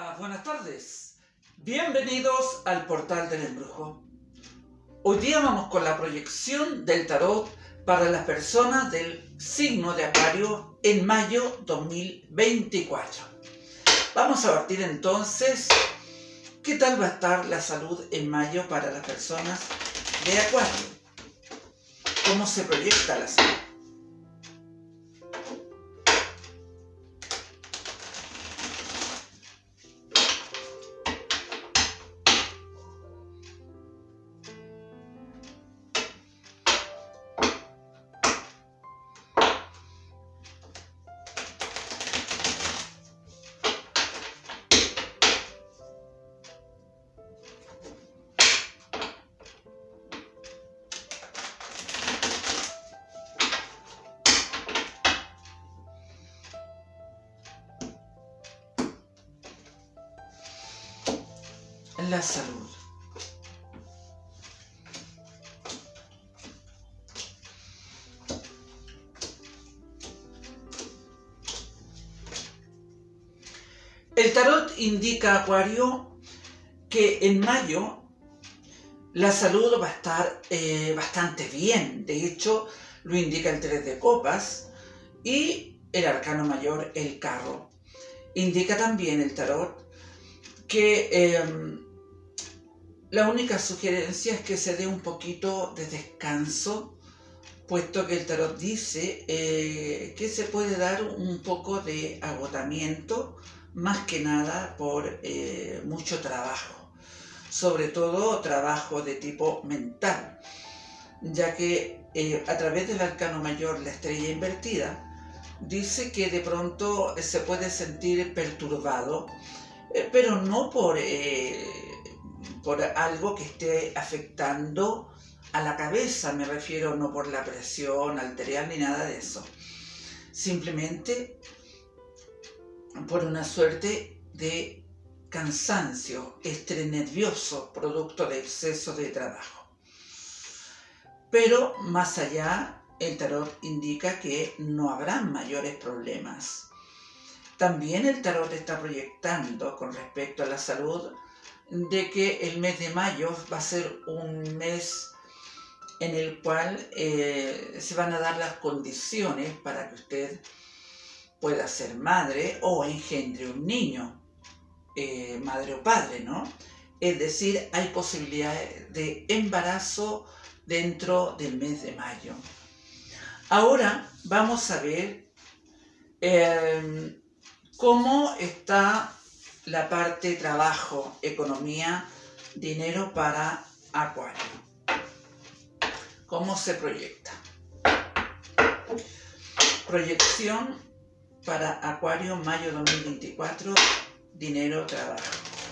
Hola, buenas tardes. Bienvenidos al Portal del Embrujo. Hoy día vamos con la proyección del tarot para las personas del signo de Acuario en mayo 2024. Vamos a partir entonces qué tal va a estar la salud en mayo para las personas de Acuario. ¿Cómo se proyecta la salud? La salud. El tarot indica a Acuario que en mayo la salud va a estar bastante bien. De hecho, lo indica el 3 de copas y el arcano mayor, el carro. Indica también el tarot que la única sugerencia es que se dé un poquito de descanso, puesto que el tarot dice que se puede dar un poco de agotamiento, más que nada por mucho trabajo, sobre todo trabajo de tipo mental, ya que a través del arcano mayor, la estrella invertida, dice que de pronto se puede sentir perturbado, pero no por algo que esté afectando a la cabeza, me refiero, no por la presión arterial ni nada de eso, simplemente por una suerte de cansancio, estrés nervioso, producto de exceso de trabajo. Pero más allá, el tarot indica que no habrá mayores problemas. También el tarot está proyectando con respecto a la salud de que el mes de mayo va a ser un mes en el cual se van a dar las condiciones para que usted pueda ser madre o engendre un niño, madre o padre, ¿no? Es decir, hay posibilidades de embarazo dentro del mes de mayo. Ahora vamos a ver cómo está la parte trabajo, economía, dinero para Acuario. ¿Cómo se proyecta? Proyección para Acuario, mayo 2024, dinero, trabajo.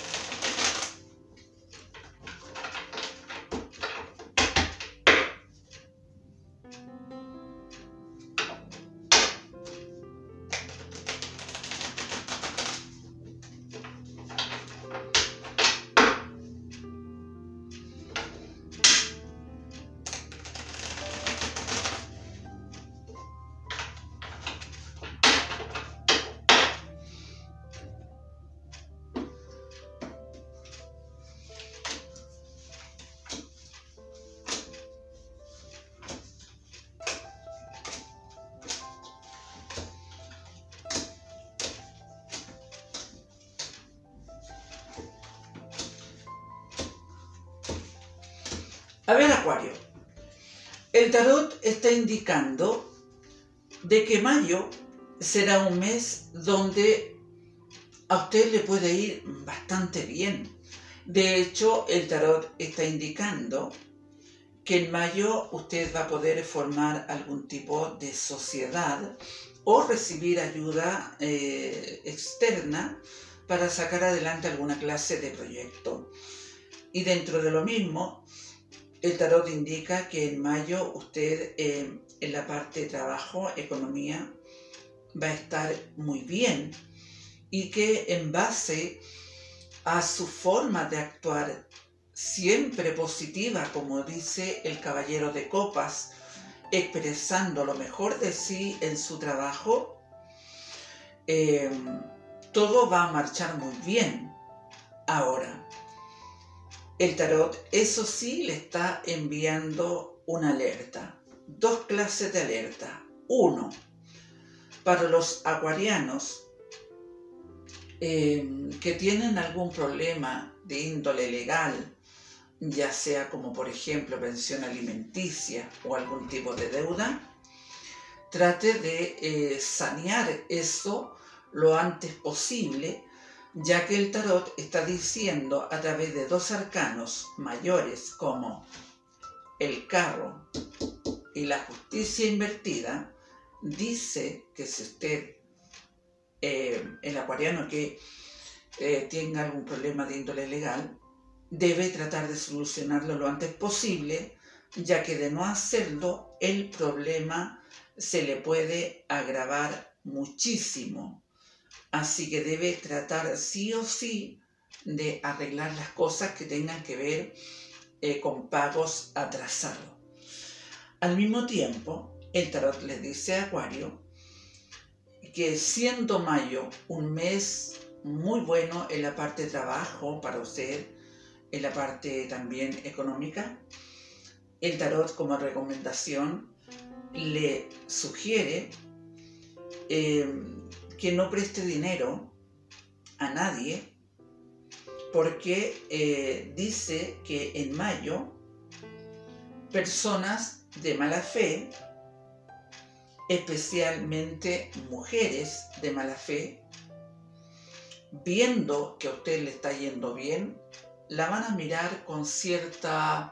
A ver, Acuario, el tarot está indicando de que mayo será un mes donde a usted le puede ir bastante bien. De hecho, el tarot está indicando que en mayo usted va a poder formar algún tipo de sociedad o recibir ayuda externa para sacar adelante alguna clase de proyecto. Y dentro de lo mismo, el tarot indica que en mayo usted en la parte de trabajo, economía, va a estar muy bien y que en base a su forma de actuar siempre positiva, como dice el Caballero de Copas, expresando lo mejor de sí en su trabajo, todo va a marchar muy bien. Ahora, el tarot, eso sí, le está enviando una alerta. Dos clases de alerta. Uno, para los acuarianos que tienen algún problema de índole legal, ya sea como por ejemplo pensión alimenticia o algún tipo de deuda, trate de sanear eso lo antes posible, ya que el tarot está diciendo a través de dos arcanos mayores como el carro y la justicia invertida, dice que si usted, el acuariano que tenga algún problema de índole legal, debe tratar de solucionarlo lo antes posible, ya que de no hacerlo, el problema se le puede agravar muchísimo. Así que debe tratar sí o sí de arreglar las cosas que tengan que ver con pagos atrasados. Al mismo tiempo, el tarot le dice a Acuario que siendo mayo un mes muy bueno en la parte de trabajo para usted, en la parte también económica, el tarot como recomendación le sugiere que no preste dinero a nadie, porque dice que en mayo personas de mala fe, especialmente mujeres de mala fe, viendo que a usted le está yendo bien, la van a mirar con ciertos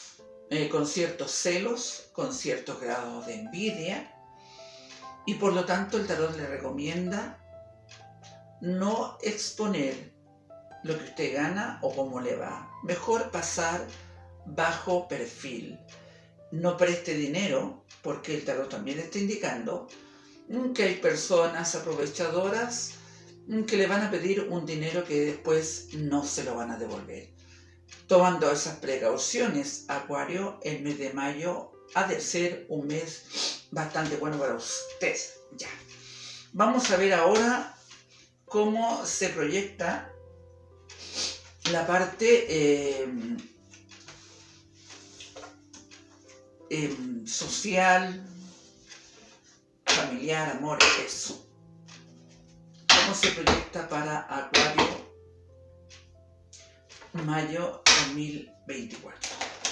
celos, con ciertos grados de envidia, y por lo tanto el tarot le recomienda no exponer lo que usted gana o cómo le va. Mejor pasar bajo perfil. No preste dinero, porque el tarot también está indicando que hay personas aprovechadoras que le van a pedir un dinero que después no se lo van a devolver. Tomando esas precauciones, Acuario, el mes de mayo ha de ser un mes bastante bueno para usted. Ya. Vamos a ver ahora cómo se proyecta la parte social, familiar, amor, eso. ¿Cómo se proyecta para Acuario mayo 2024?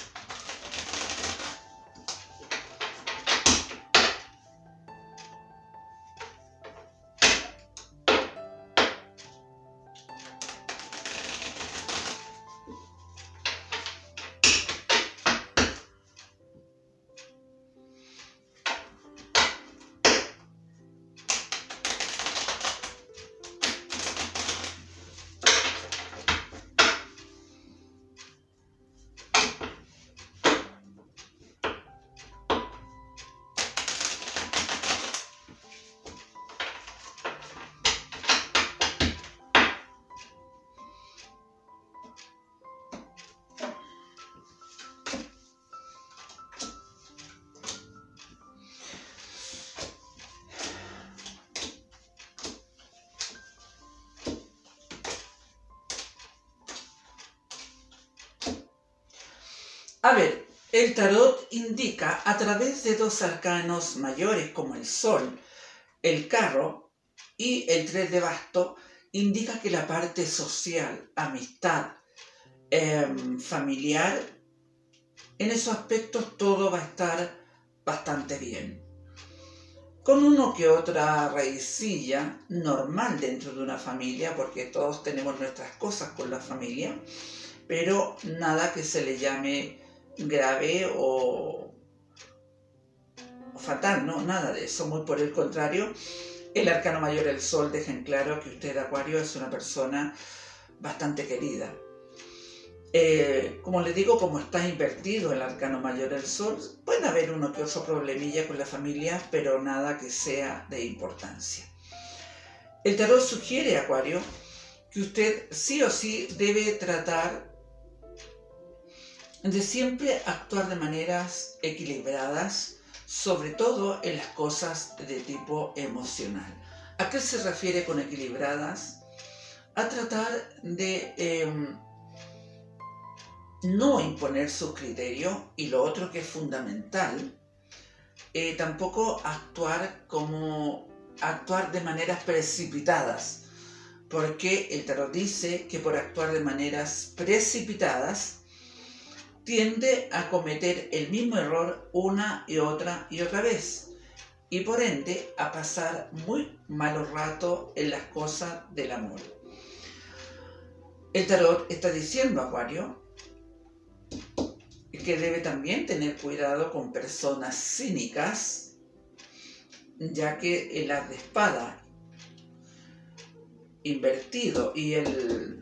A ver, el tarot indica a través de dos arcanos mayores como el sol, el carro y el 3 de bastos, indica que la parte social, amistad, familiar, en esos aspectos todo va a estar bastante bien. Con uno que otra raicilla normal dentro de una familia, porque todos tenemos nuestras cosas con la familia, pero nada que se le llame grave o fatal, no, nada de eso, muy por el contrario. El arcano mayor, el sol, deja en claro que usted, Acuario, es una persona bastante querida. Como les digo, como está invertido el arcano mayor, el sol, pueden haber uno que otro problemilla con la familia, pero nada que sea de importancia. El tarot sugiere, Acuario, que usted sí o sí debe tratar de siempre actuar de maneras equilibradas, sobre todo en las cosas de tipo emocional. ¿A qué se refiere con equilibradas? A tratar de no imponer su criterio, y lo otro que es fundamental, tampoco actuar de maneras precipitadas, porque el tarot dice que por actuar de maneras precipitadas tiende a cometer el mismo error una y otra vez, y por ende a pasar muy malos ratos en las cosas del amor. El tarot está diciendo, Acuario, que debe también tener cuidado con personas cínicas, ya que el as de espada invertido y el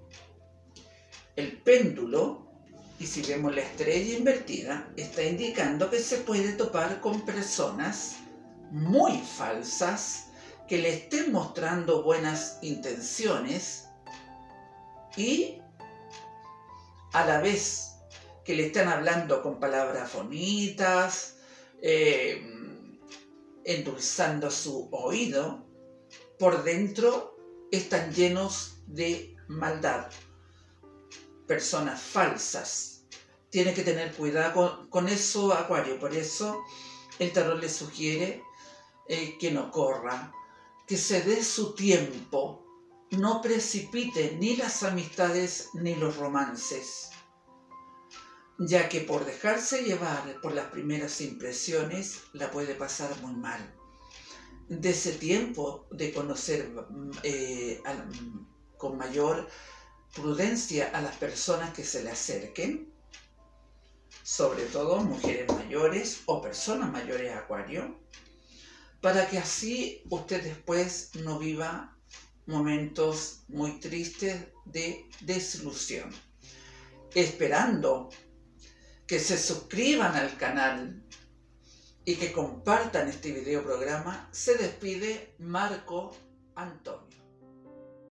péndulo, y si vemos la estrella invertida, está indicando que se puede topar con personas muy falsas que le estén mostrando buenas intenciones y a la vez que le están hablando con palabras bonitas, endulzando su oído, por dentro están llenos de maldad. Personas falsas. Tiene que tener cuidado con eso, Acuario. Por eso el tarot le sugiere que no corra, que se dé su tiempo, no precipite ni las amistades ni los romances, ya que por dejarse llevar por las primeras impresiones la puede pasar muy mal. De ese tiempo de conocer con mayor prudencia a las personas que se le acerquen, sobre todo mujeres mayores o personas mayores, Acuario, para que así usted después no viva momentos muy tristes de desilusión. Esperando que se suscriban al canal y que compartan este video programa, se despide Marco Antonio.